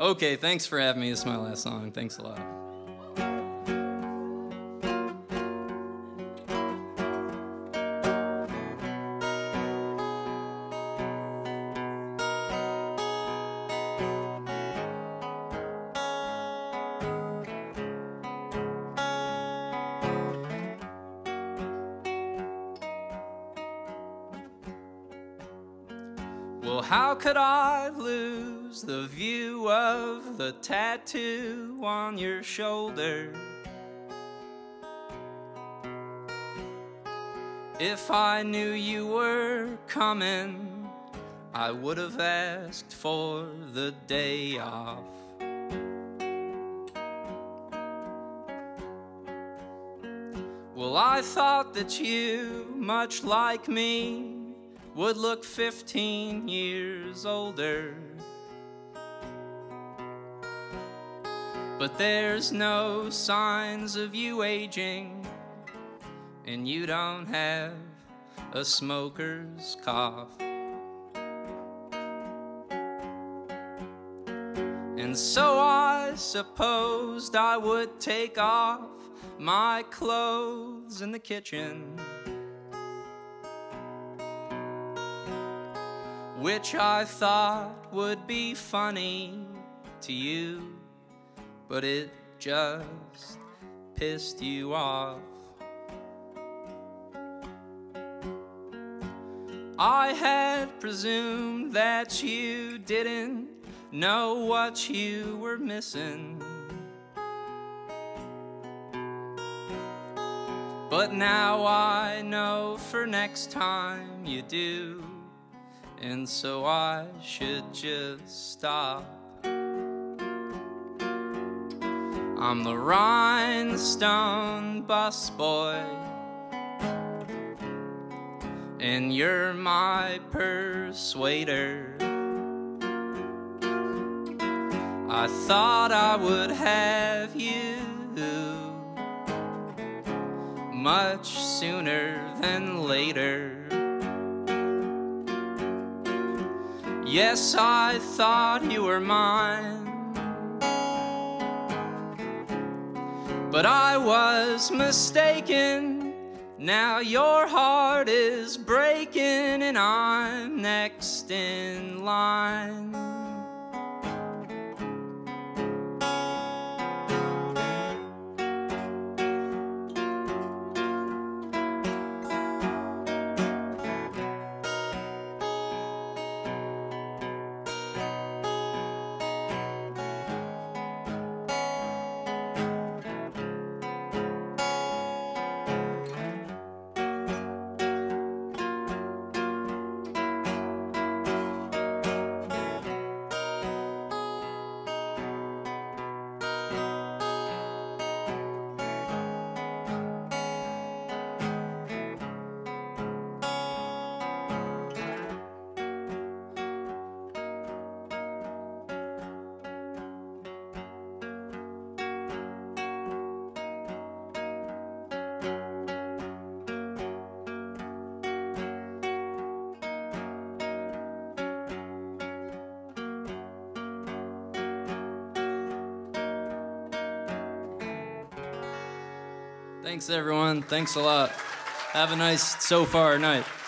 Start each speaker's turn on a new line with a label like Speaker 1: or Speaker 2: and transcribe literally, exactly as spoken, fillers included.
Speaker 1: Okay, thanks for having me. This is my last song. Thanks a lot. Well, how could I lose the view of the tattoo on your shoulder? If I knew you were coming, I would have asked for the day off. Well, I thought that you, much like me, would look fifteen years older. But there's no signs of you aging, and you don't have a smoker's cough. And so I supposed I would take off my clothes in the kitchen, which I thought would be funny to you, but it just pissed you off. I had presumed that you didn't know what you were missing, but now I know for next time you do. And so I should just stop. I'm the Rhinestone Busboy, and you're my persuader. I thought I would have you much sooner than later. Yes, I thought you were mine, but I was mistaken. Now your heart is breaking and I'm next in line. Thanks, everyone. Thanks a lot. Have a nice Sofar night.